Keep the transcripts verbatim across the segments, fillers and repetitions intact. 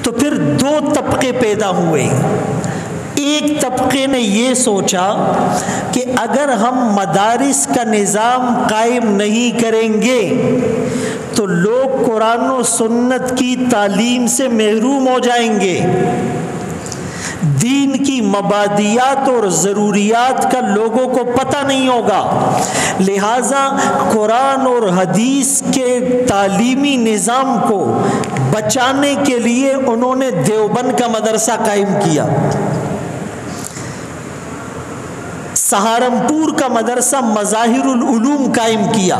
تو پھر دو طبقے پیدا ہوئے. ایک طبقے نے یہ سوچا کہ اگر ہم مدارس کا نظام قائم نہیں کریں گے تو لوگ قرآن و سنت کی تعلیم سے محروم ہو جائیں گے، دین کی مبادیات اور ضروریات کا لوگوں کو پتہ نہیں ہوگا. لہٰذا قرآن اور حدیث کے تعلیمی نظام کو بچانے کے لیے انہوں نے دیوبند کا مدرسہ قائم کیا، سہارنپور کا مدرسہ مظاہر العلوم قائم کیا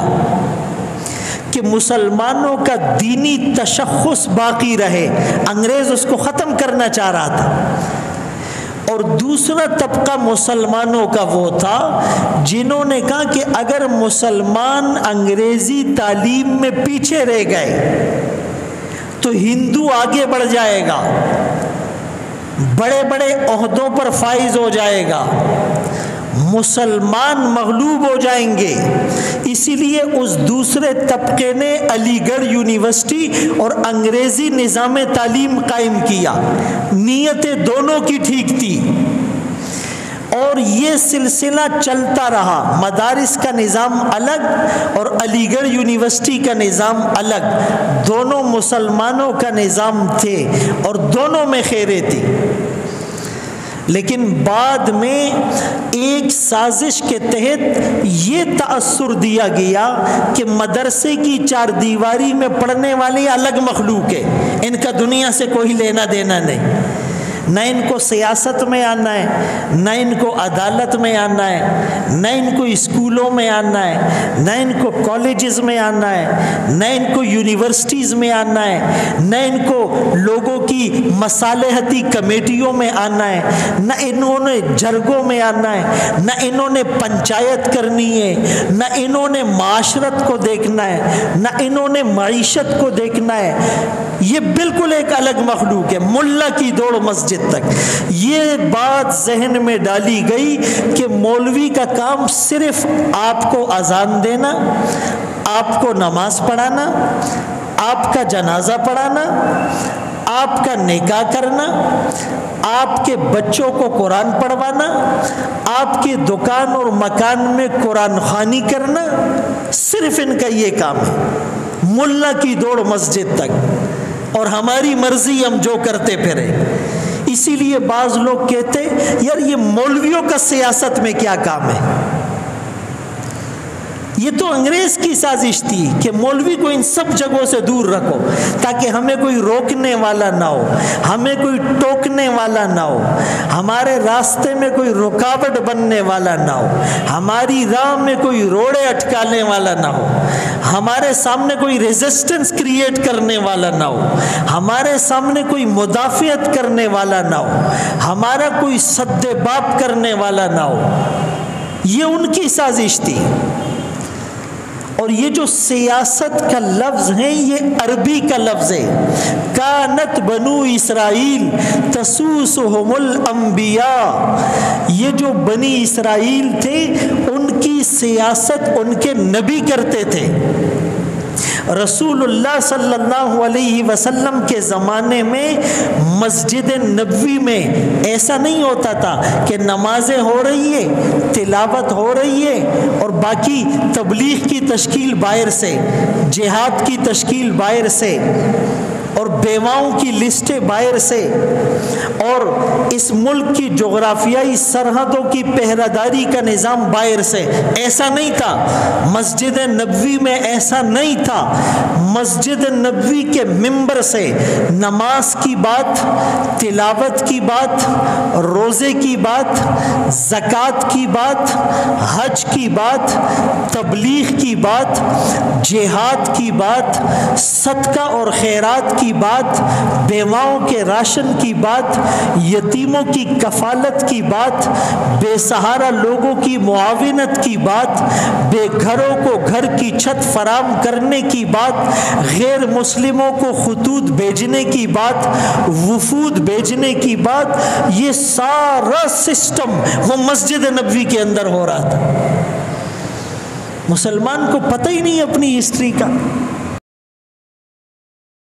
کہ مسلمانوں کا دینی تشخص باقی رہے. انگریز اس کو ختم کرنا چاہ رہا تھا. اور دوسرا طبقہ مسلمانوں کا وہ تھا جنہوں نے کہا کہ اگر مسلمان انگریزی تعلیم میں پیچھے رہ گئے تو ہندو آگے بڑھ جائے گا، بڑے بڑے عہدوں پر فائز ہو جائے گا، مسلمان مغلوب ہو جائیں گے. اسی لیے اس دوسرے طبقے نے علی گڑھ یونیورسٹی اور انگریزی نظام تعلیم قائم کیا. نیتیں دونوں کی ٹھیک تھی اور یہ سلسلہ چلتا رہا. مدارس کا نظام الگ اور علی گڑھ یونیورسٹی کا نظام الگ، دونوں مسلمانوں کا نظام تھے اور دونوں میں خیریں تھی. لیکن بعد میں ایک سازش کے تحت یہ تأثر دیا گیا کہ مدرسے کی چار دیواری میں پڑھنے والے الگ مخلوق ہے، ان کا دنیا سے کوئی لینا دینا نہیں. نہ ان کو سیاست میں آنا ہے، نہ ان کو عدالت میں آنا ہے، نہ ان کو اسکولوں میں آنا ہے، نہ ان کو کالجز میں آنا ہے، نہ ان کو یونیورسٹیز میں آنا ہے، نہ ان کو لوگوں کی مصالحتی کمیٹیوں میں آنا ہے، نہ انہوں نے جرگوں میں آنا ہے، نہ انہوں نے پنچایت کرنی ہے، نہ انہوں نے معاشرت کو دیکھنا ہے، نہ انہوں نے معیشت کو دیکھنا ہے. یہ بالکل ایک الگ مخلوق ہے، ملا کی دوڑ مسجد تک. یہ بات ذہن میں ڈالی گئی کہ مولوی کا کام صرف آپ کو اذان دینا، آپ کو نماز پڑھانا، آپ کا جنازہ پڑھانا، آپ کا نکاح کرنا، آپ کے بچوں کو قرآن پڑھوانا، آپ کے دکان اور مکان میں قرآن خوانی کرنا، صرف ان کا یہ کام ہے. ملا کی دوڑ مسجد تک اور ہماری مرضی ہم جو کرتے پھرے. اسی لیے بعض لوگ کہتے یار یہ مولویوں کا سیاست میں کیا کام ہے. یہ تو انگریز کی سازش تھی کہ مولوی کو ان سب جگہوں سے دور رکھو تاکہ ہمیں کوئی روکنے والا نہ ہو، ہمیں کوئی ٹوکنے والا نہ ہو، ہمارے راستے میں کوئی رکاوٹ بننے والا نہ ہو، ہماری راہ میں کوئی روڑے اٹکانے والا نہ ہو، ہمارے سامنے کوئی ریزسٹنس کریٹ کرنے والا نہ ہو، ہمارے سامنے کوئی مدافعت کرنے والا نہ ہو، ہمارا کوئی سد باب کرنے والا نہ ہو. یہ ان کی سازش تھی. اور یہ جو سیاست کا لفظ ہے یہ عربی کا لفظ ہے. کانت بنو اسرائیل تسوسہم الانبیاء. یہ جو بنی اسرائیل تھے ان کی سیاست ان کے نبی کرتے تھے. رسول اللہ صلی اللہ علیہ وسلم کے زمانے میں مسجد نبوی میں ایسا نہیں ہوتا تھا کہ نمازیں ہو رہی ہے، تلاوت ہو رہی ہے اور باقی تبلیغ کی تشکیل باہر سے، جہاد کی تشکیل باہر سے اور بیواؤں کی لسٹیں باہر سے اور اس ملک کی جغرافیائی سرحدوں کی پہراداری کا نظام باہر سے. ایسا نہیں تھا مسجد نبوی میں، ایسا نہیں تھا. مسجد نبوی کے منبر سے نماز کی بات، تلاوت کی بات، روزے کی بات، زکوٰۃ کی بات، حج کی بات، تبلیغ کی بات، جہاد کی بات، صدقہ اور خیرات کی بات، بیواؤں کے راشن کی بات، یتیموں کی کفالت کی بات، بے سہارا لوگوں کی معاونت کی بات، بے گھروں کو گھر کی چھت فراہم کرنے کی بات، غیر مسلموں کو خطوط بھیجنے کی بات، وفود بھیجنے کی بات، یہ سارا سسٹم وہ مسجد نبوی کے اندر ہو رہا تھا. مسلمان کو پتہ ہی نہیں اپنی ہسٹری کا.